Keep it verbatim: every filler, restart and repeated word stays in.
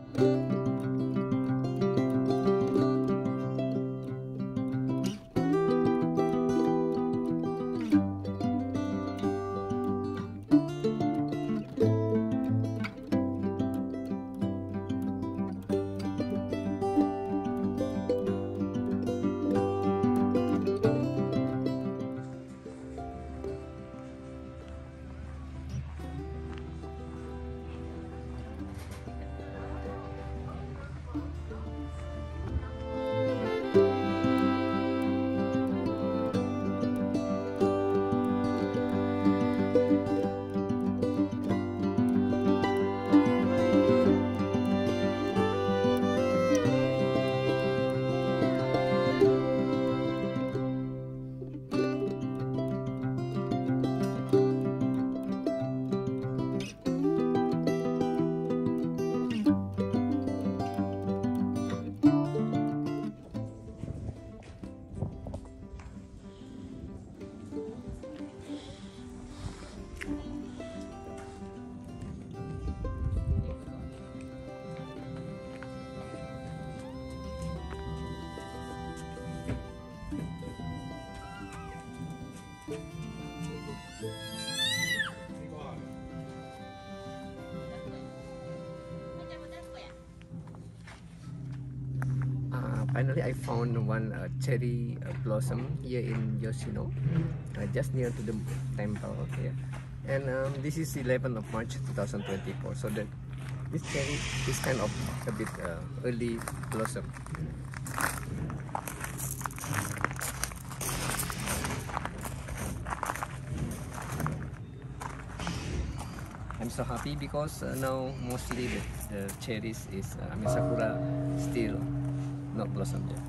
Finally, I found one uh, cherry uh, blossom here in Yoshino, uh, just near to the temple here. And um, this is eleventh of March two thousand twenty-four. So that this cherry is kind of a bit uh, early blossom. I'm so happy because uh, now mostly the, the cherries is, uh, I mean Sakura, still not blossom yet.